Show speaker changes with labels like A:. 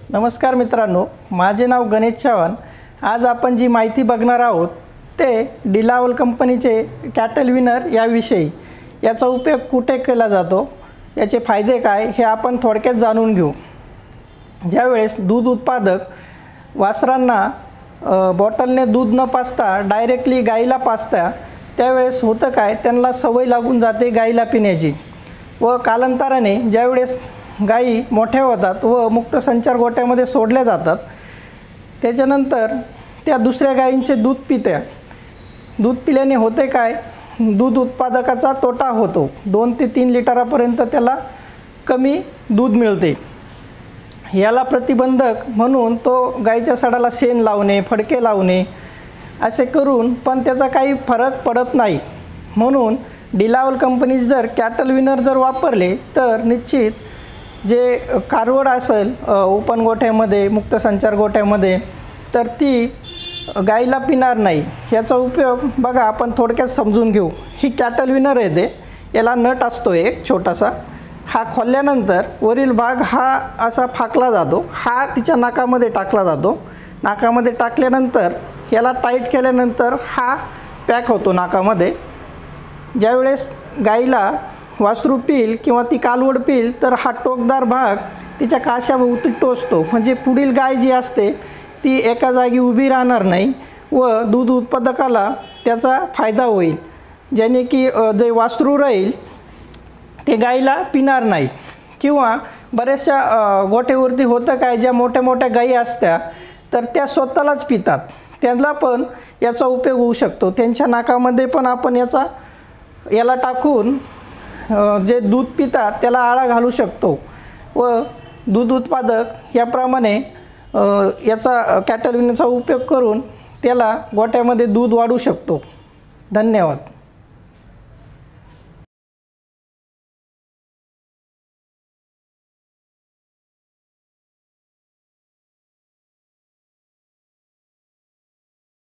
A: नमस्कार मित्रांनो, माझे नाव गणेश चव्हाण। आज आपण जी माहिती बघणार आहोत ते डिलावल कंपनीचे कॅटल विनर याविषयी। याचा उपयोग कुठे केला जातो, याचे फायदे काय हे आपण थोडक्यात जाणून घेऊ। ज्यावेळेस दूध उत्पादक वासरांना बॉटलने दूध न पाजता डायरेक्टली गाईला पाजता, त्यावेळेस होतं काय, त्यांना सवय लागून जाते गाईला पिण्याची। व कालांतराने ज्यावेळेस गाई मोठ्या होतात व मुक्त संचार गोठ्यामध्ये सोडल्या जातात, त्याच्यानंतर त्या दुसऱ्या गायींचे दूध पित्या। दूध पिल्याने होते काय, दूध उत्पादकाचा तोटा होतो। 2 ते 3 लिटरापर्यंत त्याला कमी दूध मिळते। याला प्रतिबंधक म्हणून तो गाईच्या सडाला शेण लावणे, फडके लावणे असे करून पण त्याचा काही फरक पडत नाही। म्हणून डिलावल कंपनी जर कॅटल विनर जर वापरले तर निश्चित जे कारवड असेल ओपन गोठ्यामध्ये, मुक्त संचार गोठ्यामध्ये, तर ती गाईला पिणार नाही। याचा उपयोग बघा, आपण थोडक्यात समजून घेऊ। ही कॅटल विनर आहे, ते याला नट असतो एक छोटासा। हा खोलल्यानंतर वरील भाग हा असा फाकला जातो, हा तिच्या नाकामध्ये टाकला जातो। नाकामध्ये टाकल्यानंतर याला टाईट केल्यानंतर हा पॅक होतो नाकामध्ये। ज्यावेळेस गाईला वासरू पिल किंवा ती कालवड पिल तर हा टोकदार भाग तिच्या काशाभोवती टोचतो। म्हणजे पुढील गाय जी असते ती एका जागी उभी राहणार नाही व दूध उत्पादकाला त्याचा फायदा होईल, ज्याने की जे वासरू राहील ते गाईला पिणार नाही। किंवा बऱ्याचशा गोठ्यावरती होतं काय, ज्या मोठ्या मोठ्या गायी असत्या तर त्या स्वतःलाच पितात, त्यांना पण याचा उपयोग होऊ शकतो। त्यांच्या नाकामध्ये पण आपण याला टाकून जे दूध पितात त्याला आळा घालू शकतो व दूध उत्पादक याप्रमाणे याचा कॅटल विनरचा उपयोग करून त्याला गोठ्यामध्ये दूध वाढवू शकतो। धन्यवाद।